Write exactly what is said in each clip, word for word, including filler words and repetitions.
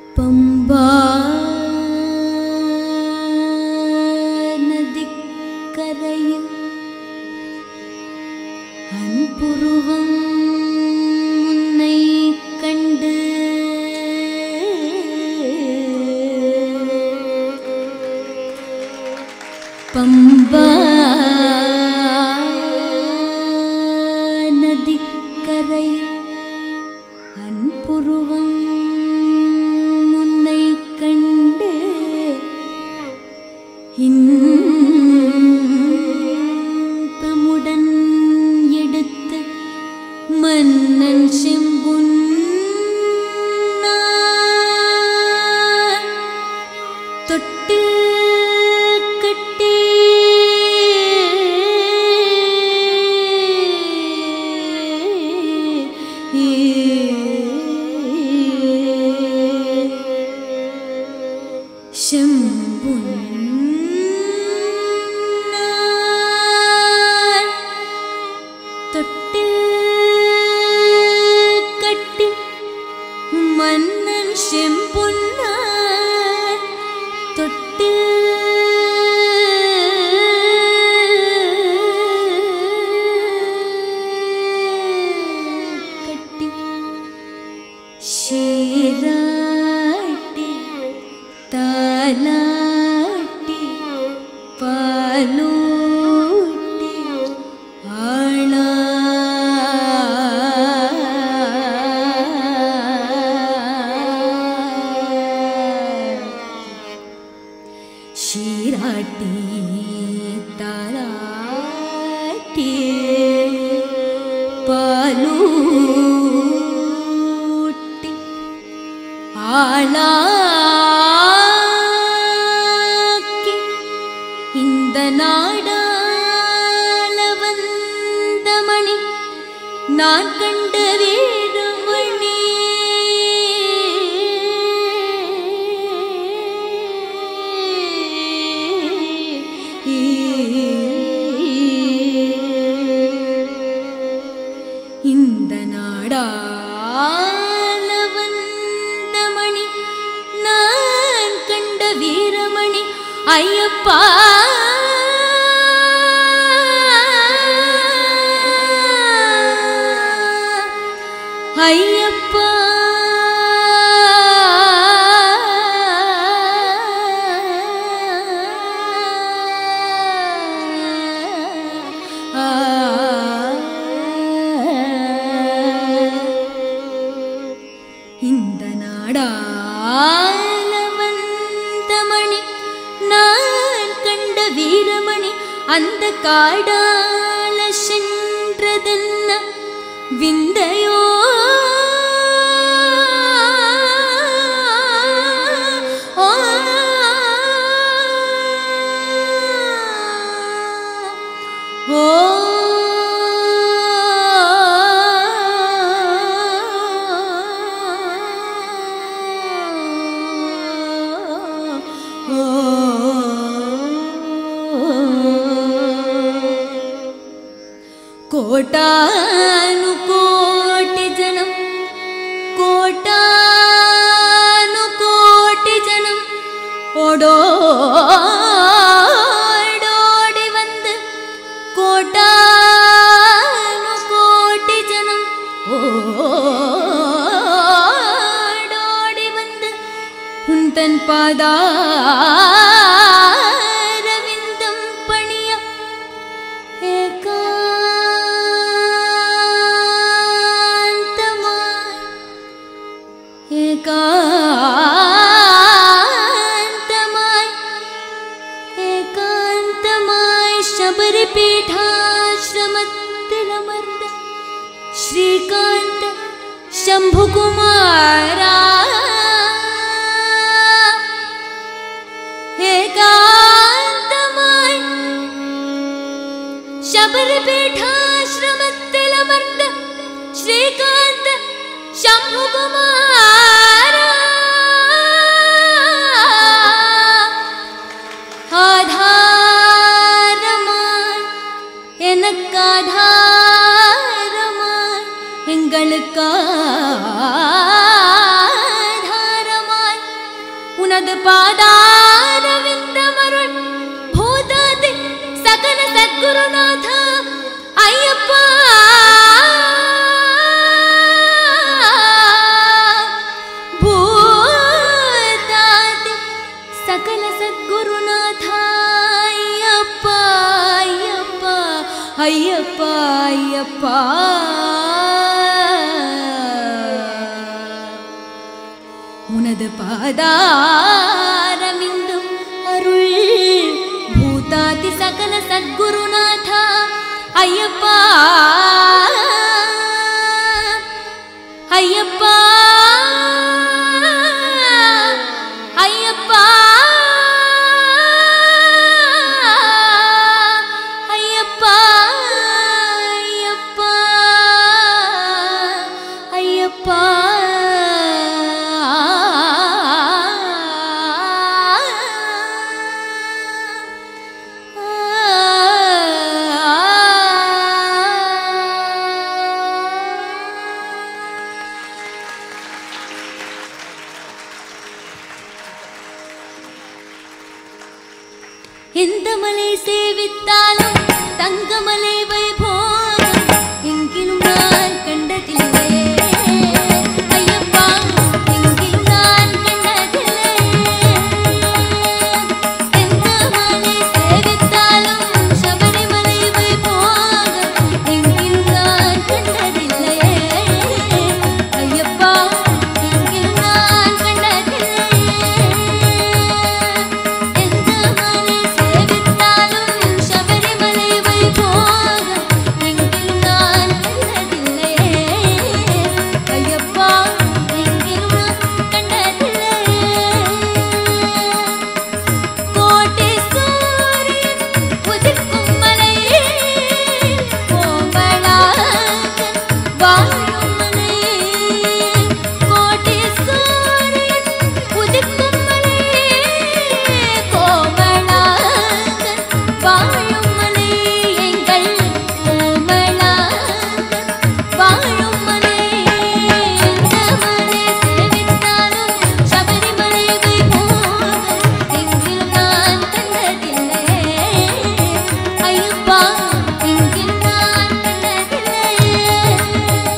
பம்பா நதிக்கரையில் அன்புருவம் உன்னை கண்டு பம்பா நதிக்கரையில் அன்புருவம் உன்னை கண்டு இன்பமுடன் எடுத்து மன்னன் செம்புன் தொட்டு கட்டி தொட்டு கட்டி மன்னன் செம்பொன்னார் தொட்டு கட்டி சீராட்டி தாலாட்டி பாலூட்டி ஆளா சீராட்டி தாலாட்டி பாலூட்டி ஆளாக்கி இந்த நாடாள வந்த மணி நான் கண்ட வீரமணி இந்த நாடாள வந்த மணி நான் கண்ட வீரமணி ஐயப்பா ஐயப்பா இந்த நாடாள வந்த மணி நான் கண்ட வீரமணி அந்த காடாள சென்றதென்ன விந்தையோ ஓ కోటాను కోటి జనం కోటాను కోటి జనం ஓடோடி வந்து கோட்டானு கோட்டி ஜனம் ஓடோடி வந்து உந்தன் பாதாரவிந்தம் பணிய ஏகாந்தமாய் ஏகாந்தமாய் சபரி பீఠாಶ್ರಮத்திலமர்ந்த ஸ்ரீகாந்த शंभुकुमारा ஏகாந்தமாய் शबरी पीठाश्रमத்திலமர்ந்த श्रीकांत शंभुकुमारा ஆதாரமாய் எனக்காதாரமாய் எங்களுக்காதாரமாய் உனது பாதாரவிந்தமருள் பூதாதி சகல சத்குருநாத ஐயப்பா பூதாதி சகல சத்குருநாத ஐயப்பா ஐயப்பா ஐயப்பா ஐயப்பா உனது பாதாரமிந்தும் அருள் பூதாதி சகல சத்குருநாத ஐயப்பா ஐயப்பா ஐயப்பா ஐயப்பா ஐயப்பா ஐயப்பா எந்த மலை சேவித்தாலும் தங்கமலை வைபோகம் எங்கிலும் நான் கண்டதில்லை ஐயப்பா எங்கிலும் நான் கண்டதில்லை எந்த மலை சேவித்தாலும் சபரிமலை வைபோகம் எங்கிலும் நான் கண்டதில்லை ஐயப்பா எங்கிலும் நான் கண்டதில்லை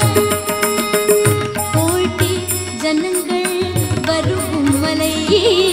ஜனங்கள் வருகும் மலை